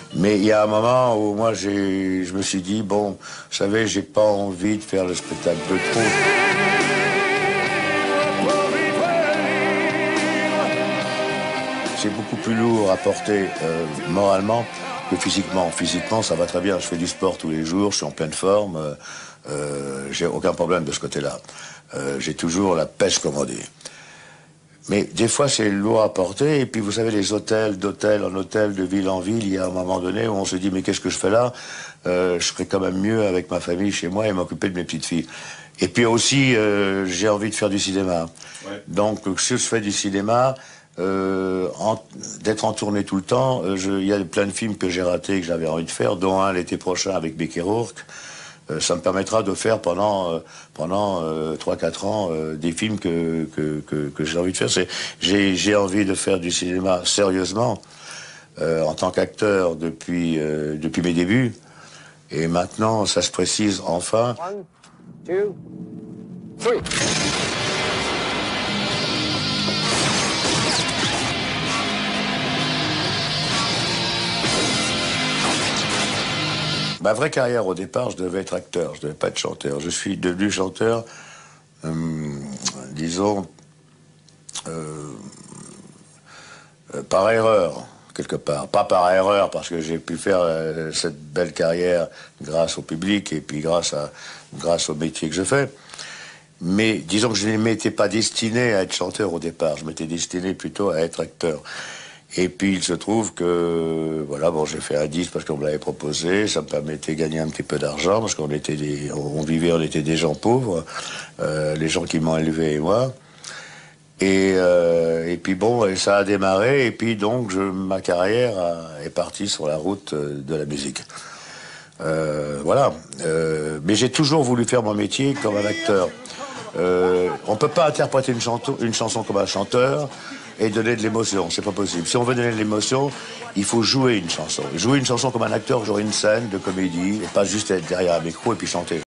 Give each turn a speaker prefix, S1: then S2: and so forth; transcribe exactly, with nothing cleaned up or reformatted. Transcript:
S1: Mais il y a un moment où moi, j'ai, je me suis dit, bon, vous savez, j'ai pas envie de faire le spectacle de trop. C'est beaucoup plus lourd à porter euh, moralement que physiquement. Physiquement, ça va très bien. Je fais du sport tous les jours, je suis en pleine forme. Euh, euh, j'ai aucun problème de ce côté-là. Euh, j'ai toujours la pêche, comme on dit. Mais des fois, c'est lourd à porter. Et puis, vous savez, les hôtels, d'hôtel en hôtel, de ville en ville, il y a un moment donné où on se dit, mais qu'est-ce que je fais là? euh, Je serais quand même mieux avec ma famille chez moi et m'occuper de mes petites filles. Et puis aussi, euh, j'ai envie de faire du cinéma. Ouais. Donc, si je fais du cinéma, euh, d'être en tournée tout le temps, il y a plein de films que j'ai ratés, que j'avais envie de faire, dont un l'été prochain avec Becky Rourke. Euh, ça me permettra de faire pendant euh, pendant euh, trois quatre ans euh, des films que que que, que j'ai envie de faire. C'est j'ai j'ai envie de faire du cinéma sérieusement euh, en tant qu'acteur depuis euh, depuis mes débuts. Et maintenant, ça se précise enfin. One, two, three. Ma vraie carrière, au départ, je devais être acteur, je devais pas être chanteur. Je suis devenu chanteur, euh, disons, euh, euh, par erreur, quelque part. Pas par erreur, parce que j'ai pu faire euh, cette belle carrière grâce au public et puis grâce, à, grâce au métier que je fais. Mais disons que je ne m'étais pas destiné à être chanteur au départ, je m'étais destiné plutôt à être acteur. Et puis il se trouve que, voilà, bon, j'ai fait un disque parce qu'on me l'avait proposé, ça me permettait de gagner un petit peu d'argent, parce qu'on était des, on vivait, on était des gens pauvres, euh, les gens qui m'ont élevé et moi. Et, euh, et puis bon, et ça a démarré, et puis donc je, ma carrière a, est partie sur la route de la musique. Euh, voilà. Euh, mais j'ai toujours voulu faire mon métier comme un acteur. Euh, on peut pas interpréter une, chanto, une chanson comme un chanteur et donner de l'émotion, c'est pas possible. Si on veut donner de l'émotion, il faut jouer une chanson. Jouer une chanson comme un acteur, jouer une scène de comédie, et pas juste être derrière un micro et puis chanter.